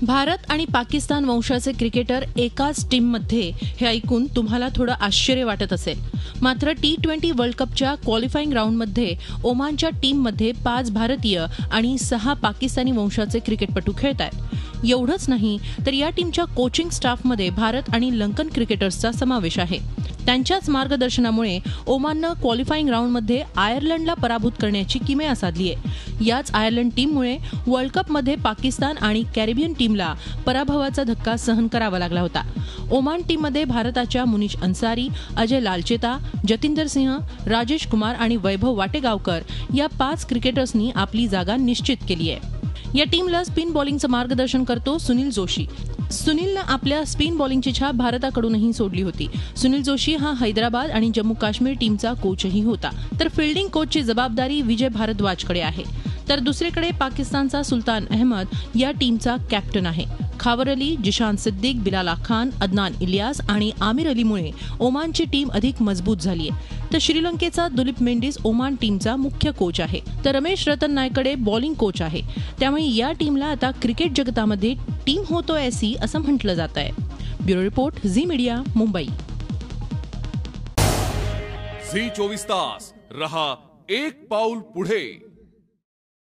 भारत आणि पाकिस्तान वंशाचे क्रिकेटर एकाच टीममध्ये हे ऐकून तुम्हाला थोडं आश्चर्य वाटत असेल. मात्र T20 वर्ल्ड कपच्या क्वालिफाईंग राऊंडमध्ये ओमानच्या टीममध्ये 5 भारतीय आणि 6 पाकिस्तानी वंशाचे क्रिकेटपटू खेळतात. एवढंच नाही तर या टीमच्या कोचिंग स्टाफमध्ये भारत आणि लंकन क्रिकेटर्सचा समावेश आहे. त्यांच्याच मार्गदर्शनामुळे ओमाननं क्वालिफाईंग राऊंडमध्ये आयर्लंडला पराभूत करण्याची किमया साधली आहे. याच आयर्लंड टीममुळे वर्ल्ड कपमध्ये पाकिस्तान आणि कॅरिबियन टीमला पराभवाचा धक्का सहन करावा लागला होता. ओमान टीममध्ये भारताच्या मुनीश अन्सारी, अजय लालचेता, जतिंदर सिंह, राजेश कुमार आणि वैभव वाटेगावकर या 5 क्रिकेटर्सनी आपली जागा निश्चित केली आहे. या टीमला स्पिन बॉलिंगचं मार्गदर्शन करतो सुनील जोशी. सुनीलनं आपल्या स्पिन बॉलिंगची छाप भारताकडूनही सोडली होती. सुनील जोशी हा हैदराबाद आणि जम्मू काश्मीर टीमचा कोचही होता. तर फिल्डिंग कोचची जबाबदारी विजय भारद्वाजकडे आहे. तर दुसरीकडे पाकिस्तानचा सुलतान अहमद या टीमचा कॅप्टन आहे. खावर अली, जिशान सिद्दीक, बिलाला खान, अदनान इलियास आणि आमिर अलीमुळे ओमानची टीम अधिक मजबूत झाली आहे. तर श्रीलंकेचा दुलीप मेंडिस ओमान टीमचा मुख्य कोच आहे. तर रमेश रतन नायकडे बॉलिंग कोच आहे. त्यामुळे या टीमला आता क्रिकेट जगतामध्ये टीम होतो ऐसी असं म्हटलं जात आहे. Bureau report, Zee media, Mumbai. Zee 24 तास रहा एक पाऊल पुढे.